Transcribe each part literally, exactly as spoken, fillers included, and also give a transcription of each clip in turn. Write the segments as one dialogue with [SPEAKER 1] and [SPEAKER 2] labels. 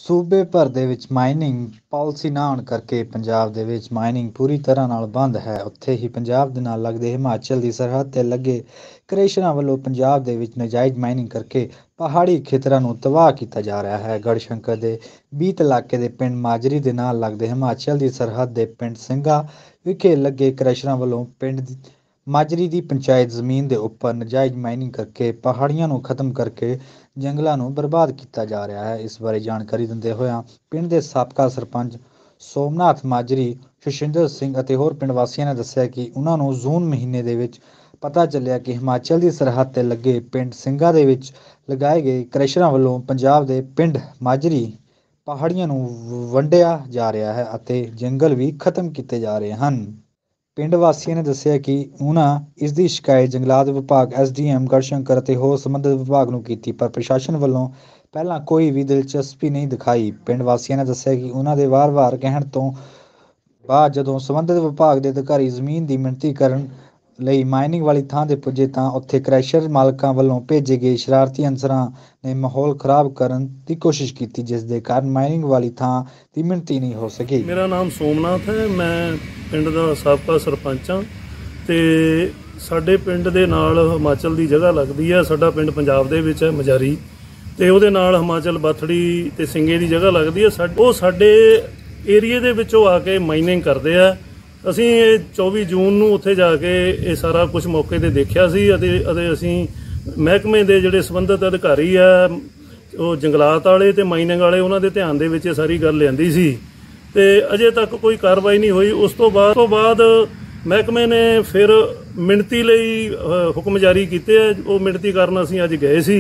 [SPEAKER 1] सूबे भर दे विच mining policy ना होण करके पंजाब दे विच माइनिंग पूरी तरह नाल बंद है। उत्थे ही पंजाब दे नाल लगदे हिमाचल दी सरहद ते लगे क्रेशरां वल्लों पंजाब दे विच नजायज़ माइनिंग करके पहाड़ी खेतरां नूं तबाह कीता जा रहा है। गढ़शंकर दे बीत इलाके दे पिंड माजरी दे नाल लगदे हिमाचल दी सरहद दे पिंड ਸਿੰਘਾ विखे लगे क्रेशरां वल्लों पिंड माजरी दी पंचायत जमीन दे उप्पर नजायज़ माइनिंग करके पहाड़ियां नूं खत्म करके जंगलां नूं बर्बाद किया जा रहा है। इस बारे जानकारी दिंदे होया पिंड दे साबका सरपंच सोमनाथ माजरी सुशिंदर सिंह अते होर पिंड वासियां ने दस्सिया कि उन्हां नूं जून महीने दे विच पता चलिया कि हिमाचल दी सरहद ते लगे पिंड ਸਿੰਘਾ दे विच लगाए गए क्रैशरां वल्लों पंजाब दे पिंड माजरी पहाड़ियां नूं वंडिया जा रहा है अते जंगल भी खत्म किए जा रहे हैं। पिंड वासियों ने दस्सिया कि उन्हां इस दी शिकायत जंगलात विभाग एस डी एम गढ़शंकर अते होर संबंधित विभाग नूं कीती पर प्रशासन वल्लों पहलां कोई भी दिलचस्पी नहीं दिखाई। पिंड वासियों ने दस्सिया कि उन्हां दे वार वार कहण तों बाद जदों संबंधित विभाग के अधिकारी जमीन की मिणती करन लई माइनिंग वाली थां ते पुजे तां उत्थे क्रैशर मालकां वल्लों भेजे गए शरारती अनसरां ने माहौल खराब करन दी कोशिश की, जिस दे कारण माइनिंग वाली थां दी मिणती नहीं हो सकी।
[SPEAKER 2] मेरा नाम सोमनाथ है, मैं पिंड दा साबका सरपंच हाँ ते साडे पिंड दे नाल हिमाचल दी जगह लगदी है। साडा पिंड पंजाब दे विच है मजारी ते उहदे नाल हिमाचल बाथड़ी ते ਸਿੰਘੇ दी जगह लगदी है। वो साडे एरिए दे विचों आके माइनिंग करदे आ। ਅਸੀਂ चौबी जून ਨੂੰ ਉੱਥੇ ਜਾ ਕੇ ਇਹ ਸਾਰਾ ਕੁਝ ਮੌਕੇ ਤੇ ਦੇਖਿਆ ਸੀ ਅਤੇ ਅਤੇ ਅਸੀਂ ਮਹਿਕਮੇ ਦੇ ਜਿਹੜੇ ਸੰਬੰਧਿਤ ਅਧਿਕਾਰੀ ਆ ਉਹ ਜੰਗਲਾਤ ਵਾਲੇ ਤੇ ਮਾਈਨਿੰਗ ਵਾਲੇ ਉਹਨਾਂ ਦੇ ਧਿਆਨ ਦੇ ਵਿੱਚ ਇਹ ਸਾਰੀ ਗੱਲ ਲਿਆਂਦੀ ਸੀ ਤੇ ਅਜੇ ਤੱਕ ਕੋਈ ਕਾਰਵਾਈ ਨਹੀਂ ਹੋਈ। ਉਸ ਤੋਂ ਬਾਅਦ ਤੋਂ ਬਾਅਦ ਮਹਿਕਮੇ ਨੇ ਫਿਰ ਮਿਣਤੀ ਲਈ ਹੁਕਮ ਜਾਰੀ ਕੀਤੇ ਆ। ਉਹ ਮਿਣਤੀ ਕਰਨ ਅਸੀਂ ਅੱਜ ਗਏ ਸੀ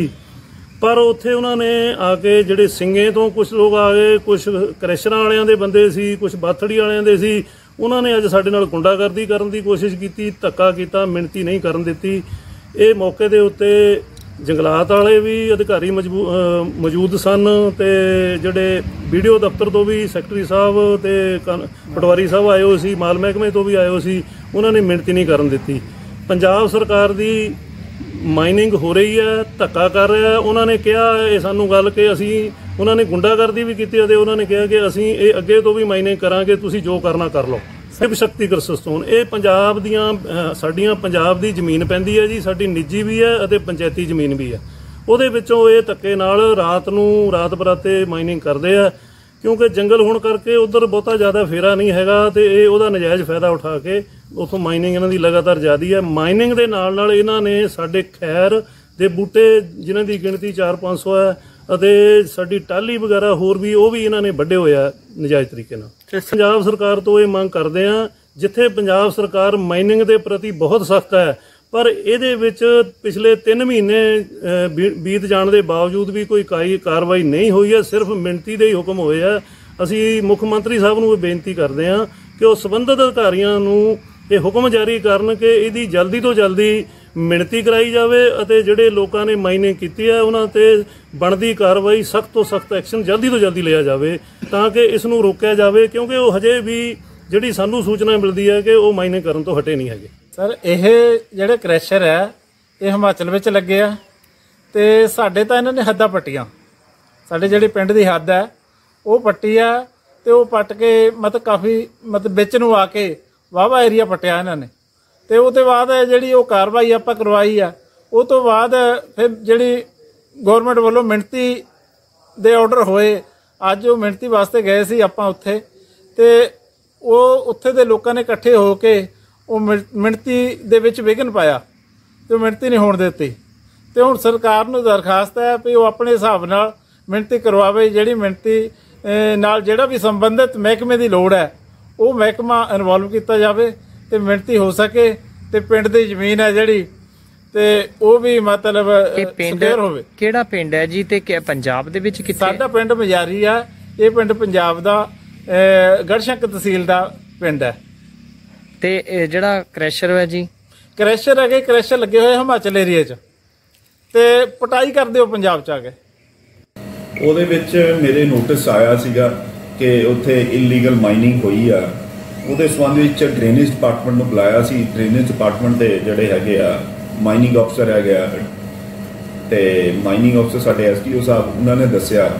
[SPEAKER 2] ਪਰ ਉੱਥੇ ਉਹਨਾਂ ਨੇ ਆ ਕੇ ਜਿਹੜੇ ਸਿੰਘੇ ਤੋਂ ਕੁਝ ਲੋਕ ਆ ਗਏ, ਕੁਝ ਕ੍ਰੈਸ਼ਰਾਂ ਵਾਲਿਆਂ ਦੇ ਬੰਦੇ ਸੀ, ਕੁਝ ਬਾਥੜੀ ਵਾਲਿਆਂ ਦੇ ਸੀ। ਉਹਨਾਂ ਨੇ ਅੱਜ ਸਾਡੇ ਨਾਲ ਗੁੰਡਾਗਰਦੀ ਕਰਨ ਦੀ ਕੋਸ਼ਿਸ਼ ਕੀਤੀ, ਧੱਕਾ ਕੀਤਾ, ਮਿਣਤੀ ਨਹੀਂ ਕਰਨ ਦਿੱਤੀ। ਇਹ ਮੌਕੇ ਦੇ ਉੱਤੇ ਜੰਗਲਾਤ ਵਾਲੇ ਵੀ ਅਧਿਕਾਰੀ ਮੌਜੂਦ ਸਨ ਤੇ ਜਿਹੜੇ ਵੀਡੀਓ ਦਫ਼ਤਰ ਤੋਂ ਵੀ ਸੈਕਟਰੀ ਸਾਹਿਬ ਤੇ ਪਟਵਾਰੀ ਸਾਹਿਬ ਆਏ ਹੋਏ ਸੀ, ਮਾਲ ਮਹਿਕਮੇ ਤੋਂ ਵੀ ਆਏ ਹੋਏ ਸੀ। ਉਹਨਾਂ ਨੇ ਮਿਣਤੀ ਨਹੀਂ ਕਰਨ ਦਿੱਤੀ। ਪੰਜਾਬ ਸਰਕਾਰ ਦੀ ਮਾਈਨਿੰਗ ਹੋ ਰਹੀ ਹੈ, ਧੱਕਾ ਕਰ ਰਿਹਾ ਹੈ। ਉਹਨਾਂ ਨੇ ਕਿਹਾ ਇਹ ਸਾਨੂੰ ਗੱਲ ਕਿ ਅਸੀਂ ਉਹਨਾਂ ਨੇ ਗੁੰਡਾਗਰਦੀ ਵੀ ਕੀਤੀ ਅਤੇ ਉਹਨਾਂ ਨੇ ਕਿਹਾ ਕਿ ਅਸੀਂ ਇਹ ਅੱਗੇ ਤੋਂ ਵੀ ਮਾਈਨਿੰਗ ਕਰਾਂਗੇ, ਤੁਸੀਂ ਜੋ ਕਰਨਾ ਕਰ ਲਓ। ਸਿਵ ਸ਼ਕਤੀ ਗਰਸਸਤੋਨ ਇਹ ਪੰਜਾਬ ਦੀਆਂ ਸਾਡੀਆਂ ਪੰਜਾਬ ਦੀ ਜ਼ਮੀਨ ਪੈਂਦੀ ਹੈ ਜੀ, ਸਾਡੀ ਨਿੱਜੀ ਵੀ ਹੈ ਅਤੇ ਪੰਚਾਇਤੀ ਜ਼ਮੀਨ ਵੀ ਹੈ। ਉਹਦੇ ਵਿੱਚੋਂ ਇਹ ਧੱਕੇ ਨਾਲ ਰਾਤ ਨੂੰ ਰਾਤ ਬਰਾਤੇ ਮਾਈਨਿੰਗ ਕਰਦੇ ਆ ਕਿਉਂਕਿ ਜੰਗਲ ਹੋਣ ਕਰਕੇ ਉੱਧਰ ਬਹੁਤਾ ਜ਼ਿਆਦਾ ਫੇਰਾ ਨਹੀਂ ਹੈਗਾ ਅਤੇ ਇਹ ਉਹਦਾ ਨਜਾਇਜ਼ ਫਾਇਦਾ ਉਠਾ ਕੇ ਉੱਥੋਂ ਮਾਈਨਿੰਗ ਇਹਨਾਂ ਦੀ ਲਗਾਤਾਰ ਜ਼ਿਆਦੀ ਹੈ। ਮਾਈਨਿੰਗ ਦੇ ਨਾਲ ਨਾਲ ਇਹਨਾਂ ਨੇ ਸਾਡੇ ਖੈਰ ਦੇ ਬੂਟੇ ਜਿਨ੍ਹਾਂ ਦੀ ਗਿਣਤੀ ਚਾਰ ਪੰਜ ਸੌ ਹੈ ਅਤੇ ਸਾਡੀ ਟਾਹਲੀ ਵਗੈਰਾ ਹੋਰ ਵੀ ਉਹ ਵੀ ਇਹਨਾਂ ਨੇ ਵੱਢੇ ਹੋਏ ਆ ਨਜਾਇਜ਼ ਤਰੀਕੇ ਨਾਲ। ਪੰਜਾਬ ਸਰਕਾਰ ਤੋਂ ਇਹ ਮੰਗ ਕਰਦੇ ਹਾਂ, ਜਿੱਥੇ ਪੰਜਾਬ ਸਰਕਾਰ ਮਾਈਨਿੰਗ ਦੇ ਪ੍ਰਤੀ ਬਹੁਤ ਸਖਤ ਹੈ ਪਰ ਇਹਦੇ ਵਿੱਚ ਪਿਛਲੇ ਤਿੰਨ ਮਹੀਨੇ ਬੀਤ ਜਾਣ ਦੇ ਬਾਵਜੂਦ ਵੀ ਕੋਈ ਕਾਈ ਕਾਰਵਾਈ ਨਹੀਂ ਹੋਈ ਹੈ, ਸਿਰਫ ਮਿਣਤੀ ਦੇ ਹੀ ਹੁਕਮ ਹੋਏ ਆ। ਅਸੀਂ ਮੁੱਖ ਮੰਤਰੀ ਸਾਹਿਬ ਨੂੰ ਇਹ ਬੇਨਤੀ ਕਰਦੇ ਹਾਂ ਕਿ ਉਹ ਸੰਬੰਧਿਤ ਅਧਿਕਾਰੀਆਂ ਨੂੰ ਇਹ ਹੁਕਮ ਜਾਰੀ ਕਰਨ ਕਿ ਇਹਦੀ ਜਲਦੀ ਤੋਂ ਜਲਦੀ ਮਿਣਤੀ ਕਰਾਈ ਜਾਵੇ ਅਤੇ ਜਿਹੜੇ ਲੋਕਾਂ ਨੇ ਮਾਈਨਿੰਗ ਕੀਤੀ ਹੈ ਉਹਨਾਂ ਤੇ ਬਣਦੀ ਕਾਰਵਾਈ ਸਖਤ ਤੋਂ ਸਖਤ ਐਕਸ਼ਨ ਜਲਦੀ ਤੋਂ ਜਲਦੀ ਲਿਆ ਜਾਵੇ ਤਾਂ ਕਿ ਇਸ ਨੂੰ ਰੋਕਿਆ ਜਾਵੇ ਕਿਉਂਕਿ ਉਹ ਹਜੇ ਵੀ ਜਿਹੜੀ ਸਾਨੂੰ ਸੂਚਨਾ ਮਿਲਦੀ ਹੈ ਕਿ ਉਹ ਮਾਈਨਿੰਗ ਕਰਨ ਤੋਂ ਹਟੇ ਨਹੀਂ ਹੈਗੇ।
[SPEAKER 3] ਸਰ ਇਹ ਜਿਹੜੇ ਕ੍ਰੈਸ਼ਰ ਹੈ ਇਹ ਹਿਮਾਚਲ ਵਿੱਚ ਲੱਗੇ ਆ ਤੇ ਸਾਡੇ ਤਾਂ ਇਹਨਾਂ ਨੇ ਹੱਦਾਂ ਪੱਟੀਆਂ। ਸਾਡੇ ਜਿਹੜੀ ਪਿੰਡ ਦੀ ਹੱਦ ਹੈ ਉਹ ਪੱਟੀ ਆ ਤੇ ਉਹ ਪੱਟ ਕੇ ਮਤਲਬ ਕਾਫੀ ਮਤਲਬ ਵਿੱਚ ਨੂੰ ਆ ਕੇ ਵਾਹਵਾ ਏਰੀਆ ਪੱਟਿਆ ਇਹਨਾਂ ਨੇ ਤੇ ਉਹਦੇ ਬਾਅਦ ਜਿਹੜੀ ਉਹ ਕਾਰਵਾਈ ਆਪਾਂ ਕਰਵਾਈ ਆ ਉਹ ਤੋਂ ਬਾਅਦ ਫਿਰ ਜਿਹੜੀ ਗੌਰਮੈਂਟ ਵੱਲੋਂ ਮਿਣਤੀ ਦੇ ਆਰਡਰ ਹੋਏ। ਅੱਜ ਉਹ ਮਿਣਤੀ ਵਾਸਤੇ ਗਏ ਸੀ ਆਪਾਂ ਉੱਥੇ ਤੇ ਉਹ ਉੱਥੇ ਦੇ ਲੋਕਾਂ ਨੇ ਇਕੱਠੇ ਹੋ ਕੇ ਉਹ ਮਿਣਤੀ ਦੇ ਵਿੱਚ ਵਿਘਨ ਪਾਇਆ ਤੇ ਮਿਣਤੀ ਨਹੀਂ ਹੋਣ ਦਿੱਤੀ ਤੇ ਹੁਣ ਸਰਕਾਰ ਨੂੰ ਦਰਖਾਸਤ ਹੈ ਵੀ ਉਹ ਆਪਣੇ ਹਿਸਾਬ ਨਾਲ ਮਿਣਤੀ ਕਰਵਾਵੇ। ਜਿਹੜੀ ਮਿਣਤੀ ਨਾਲ ਜਿਹੜਾ ਵੀ ਸੰਬੰਧਿਤ ਮਹਿਕਮੇ ਦੀ ਲੋੜ ਹੈ ਉਹ ਮਹਿਕਮਾ ਇਨਵੋਲਵ ਕੀਤਾ ਜਾਵੇ ਤੇ ਮਿਣਤੀ ਹੋ ਸਕੇ ਤੇ ਪਿੰਡ ਦੀ ਜ਼ਮੀਨ ਹੈ ਜਿਹੜੀ ਤੇ ਉਹ ਵੀ ਮਤਲਬ ਸਕੇਅਰ ਹੋਵੇ।
[SPEAKER 4] ਕਿਹੜਾ ਪਿੰਡ ਹੈ ਜੀ ਤੇ ਪੰਜਾਬ ਦੇ ਵਿੱਚ ਕਿੱਥੇ?
[SPEAKER 3] ਸਾਡਾ ਪਿੰਡ ਮਜਾਰੀ ਆ। ਇਹ ਪਿੰਡ ਪੰਜਾਬ ਦਾ ਗੜਸ਼ੰਕ ਤਹਿਸੀਲ ਦਾ ਪਿੰਡ ਹੈ।
[SPEAKER 4] ਤੇ ਜਿਹੜਾ ਕ੍ਰੈਸ਼ਰ ਹੈ ਜੀ?
[SPEAKER 3] ਕ੍ਰੈਸ਼ਰ ਹੈਗੇ ਕ੍ਰੈਸ਼ਰ ਲੱਗੇ ਹੋਏ ਹਿਮਾਚਲ ਏਰੀਆ 'ਚ ਤੇ ਪਟਾਈ ਕਰਦੇ ਹੋ ਪੰਜਾਬ 'ਚ ਆ ਕੇ।
[SPEAKER 5] ਉਹਦੇ ਵਿੱਚ ਮੇਰੇ ਨੋਟਿਸ ਆਇਆ ਸੀਗਾ ਕਿ ਉੱਥੇ ਇਲੀਗਲ ਮਾਈਨਿੰਗ ਹੋਈ ਆ। ਉਹਦੇ ਸੰਬੰਧ ਵਿੱਚ ਡਰੇਨੇਜ ਡਿਪਾਰਟਮੈਂਟ ਨੂੰ ਬੁਲਾਇਆ ਸੀ। ਡਰੇਨੇਜ ਡਿਪਾਰਟਮੈਂਟ ਦੇ ਜਿਹੜੇ ਹੈਗੇ ਆ ਮਾਈਨਿੰਗ ਅਫਸਰ ਹੈਗੇ ਆ ਤੇ ਮਾਈਨਿੰਗ ਅਫਸਰ ਸਾਡੇ ਐਸ ਡੀ ਓ ਸਾਹਿਬ ਉਹਨਾਂ ਨੇ ਦੱਸਿਆ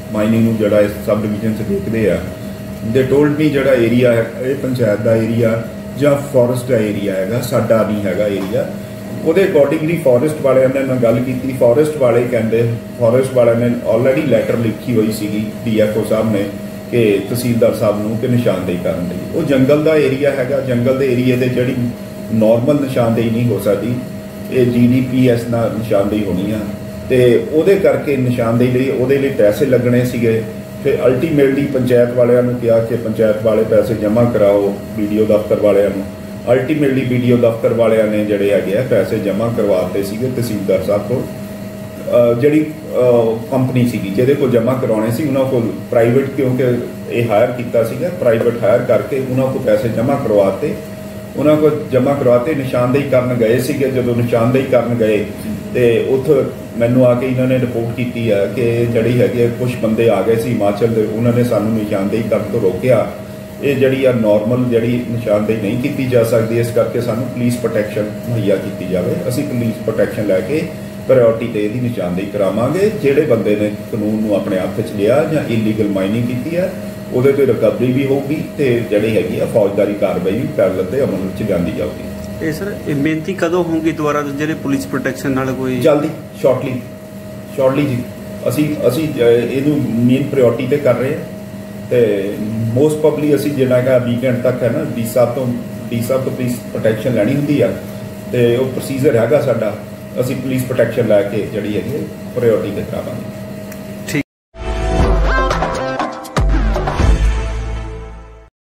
[SPEAKER 5] ਮਾਈਨਿੰਗ ਨੂੰ ਜਿਹੜਾ ਇਸ ਸਬ ਡਿਵੀਜ਼ਨ 'ਚ ਦੇਖਦੇ ਆ, ਦੇ ਟੋਲਡ ਮੀ ਜਿਹੜਾ ਏਰੀਆ ਹੈ ਇਹ ਪੰਚਾਇਤ ਦਾ ਏਰੀਆ ਜਾਂ ਫੋਰੈਸਟ ਦਾ ਏਰੀਆ ਹੈਗਾ, ਸਾਡਾ ਨਹੀਂ ਹੈਗਾ ਏਰੀਆ। ਉਹਦੇ ਅਕੋਰਡਿੰਗਲੀ ਫੋਰੈਸਟ ਵਾਲਿਆਂ ਨੇ ਮੈਂ ਗੱਲ ਕੀਤੀ, ਫੋਰੈਸਟ ਵਾਲੇ ਕਹਿੰਦੇ, ਫੋਰੈਸਟ ਵਾਲਿਆਂ ਨੇ ਆਲਰੇਡੀ ਲੈਟਰ ਲਿਖੀ ਹੋਈ ਸੀਗੀ ਡੀਐਫਓ ਸਾਹਿਬ ਨੇ ਕਿ ਤਹਿਸੀਲਦਾਰ ਸਾਹਿਬ ਨੂੰ ਕਿ ਨਿਸ਼ਾਨਦੇਹੀ ਕਰਨ ਲਈ। ਉਹ ਜੰਗਲ ਦਾ ਏਰੀਆ ਹੈਗਾ, ਜੰਗਲ ਦੇ ਏਰੀਏ ਦੇ ਜਿਹੜੀ ਨਾਰਮਲ ਨਿਸ਼ਾਨਦੇਹੀ ਨਹੀਂ ਹੋ ਸਕਦੀ, ਇਹ ਜੀ ਡੀ ਪੀ ਐਸ ਨਾਲ ਨਿਸ਼ਾਨਦੇਹੀ ਹੋਣੀ ਆ, ਤੇ ਉਹਦੇ ਕਰਕੇ ਨਿਸ਼ਾਨਦੇਹੀ ਲਈ ਉਹਦੇ ਲਈ ਪੈਸੇ ਲੱਗਣੇ ਸੀਗੇ। ਫਿਰ ਅਲਟੀਮੇਟਲੀ ਪੰਚਾਇਤ ਵਾਲਿਆਂ ਨੂੰ ਕਿਹਾ ਕਿ ਪੰਚਾਇਤ ਵਾਲੇ ਪੈਸੇ ਜਮ੍ਹਾਂ ਕਰਾਓ ਬੀਡੀਓ ਦਫ਼ਤਰ ਵਾਲਿਆਂ ਨੂੰ। ਅਲਟੀਮੇਟਲੀ ਬੀਡੀਓ ਦਫ਼ਤਰ ਵਾਲਿਆਂ ਨੇ ਜਿਹੜੇ ਹੈਗੇ ਆ ਪੈਸੇ ਜਮ੍ਹਾਂ ਕਰਵਾਤੇ ਸੀਗੇ ਤਹਿਸੀਲਦਾਰ ਸਾਹਿਬ ਕੋਲ। ਜਿਹੜੀ ਕੰਪਨੀ ਸੀਗੀ ਜਿਹਦੇ ਕੋਲ ਜਮ੍ਹਾਂ ਕਰਾਉਣੇ ਸੀ ਉਹਨਾਂ ਕੋਲ ਪ੍ਰਾਈਵੇਟ, ਕਿਉਂਕਿ ਇਹ ਹਾਇਰ ਕੀਤਾ ਸੀਗਾ, ਪ੍ਰਾਈਵੇਟ ਹਾਇਰ ਕਰਕੇ ਉਹਨਾਂ ਕੋਲ ਪੈਸੇ ਜਮ੍ਹਾਂ ਕਰਵਾਤੇ, ਉਹਨਾਂ ਕੋਲ ਜਮ੍ਹਾਂ ਕਰਵਾਤੇ। ਨਿਸ਼ਾਨਦੇਹੀ ਕਰਨ ਗਏ ਸੀਗੇ, ਜਦੋਂ ਨਿਸ਼ਾਨਦੇਹੀ ਕਰਨ ਗਏ ਤੇ ਉੱਥੇ ਮੈਨੂੰ ਆ ਕੇ ਇਹਨਾਂ ਨੇ ਰਿਪੋਰਟ ਕੀਤੀ ਹੈ ਕਿ ਜਿਹੜੀ ਹੈਗੀ ਕੁਝ ਬੰਦੇ ਆ ਗਏ ਸੀ ਹਿਮਾਚਲ ਦੇ, ਉਹਨਾਂ ਨੇ ਸਾਨੂੰ ਨਿਸ਼ਾਨਦੇਹੀ ਕਰਨ ਤੋਂ ਰੋਕਿਆ। ਇਹ ਜਿਹੜੀ ਆ ਨਾਰਮਲ ਜਿਹੜੀ ਨਿਸ਼ਾਨਦੇਹੀ ਨਹੀਂ ਕੀਤੀ ਜਾ ਸਕਦੀ, ਇਸ ਕਰਕੇ ਸਾਨੂੰ ਪੁਲਿਸ ਪ੍ਰੋਟੈਕਸ਼ਨ ਮੁਹੱਈਆ ਕੀਤੀ ਜਾਵੇ। ਅਸੀਂ ਪੁਲਿਸ ਪ੍ਰੋਟੈਕਸ਼ਨ ਲੈ ਕੇ ਪ੍ਰਾਇਓਰਟੀ ਤੇ ਇਹਦੀ ਨਿਸ਼ਾਨਦੇਹੀ ਕਰਾਵਾਂਗੇ। ਜਿਹੜੇ ਬੰਦੇ ਨੇ ਕਾਨੂੰਨ ਨੂੰ ਆਪਣੇ ਹੱਥ 'ਚ ਲਿਆ ਜਾਂ ਇਲੀਗਲ ਮਾਈਨਿੰਗ ਕੀਤੀ ਹੈ ਉਹਦੇ ਤੇ ਰਿਕਵਰੀ ਵੀ ਹੋਊਗੀ ਤੇ ਜਿਹੜੀ ਹੈਗੀ ਆ ਫੌਜਦਾਰੀ ਕਾਰਵਾਈ ਵੀ ਪੈਰਲਲ ਤੇ ਅਮਲ ਵਿੱਚ ਲਿਆਂਦੀ ਜਾਊਗੀ।
[SPEAKER 6] ਇਹ ਸਰ ਇਹ ਬੇਨਤੀ ਕਦੋਂ ਹੋਊਗੀ ਦੁਬਾਰਾ ਜਿਹੜੇ ਪੁਲਿਸ ਪ੍ਰੋਟੈਕਸ਼ਨ ਨਾਲ ਕੋਈ?
[SPEAKER 5] ਜਲਦੀ, ਸ਼ਾਰਟਲੀ ਸ਼ਾਰਟਲੀ ਜੀ। ਅਸੀਂ ਅਸੀਂ ਇਹਨੂੰ ਮੇਨ ਪ੍ਰਾਇਓਰਟੀ ਤੇ ਕਰ ਰਹੇ ਹਾਂ ਤੇ ਮੋਸਟ ਪ੍ਰੋਬਬਲੀ ਅਸੀਂ ਜਿਹੜਾ ਹੈਗਾ ਵੀਕਐਂਡ ਤੱਕ ਹੈ ਨਾ ਡੀ ਸਾਹਿਬ ਤੋਂ ਡੀ ਸਾਹਿਬ ਤੋਂ ਪੁਲਿਸ ਪ੍ਰੋਟੈਕਸ਼ਨ ਲੈਣੀ ਹੁੰਦੀ ਆ ਤੇ ਉਹ ਪ੍ਰੋਸੀਜਰ ਹੈਗਾ ਸਾਡਾ। ਅਸੀਂ ਪੁਲਿਸ ਪ੍ਰੋਟੈਕਸ਼ਨ ਲੈ ਕੇ ਜਿਹੜੀ ਹੈਗੀ ਪ੍ਰਾਇਓਰਟੀ ਤੇ ਕਰਾਵਾਂਗੇ।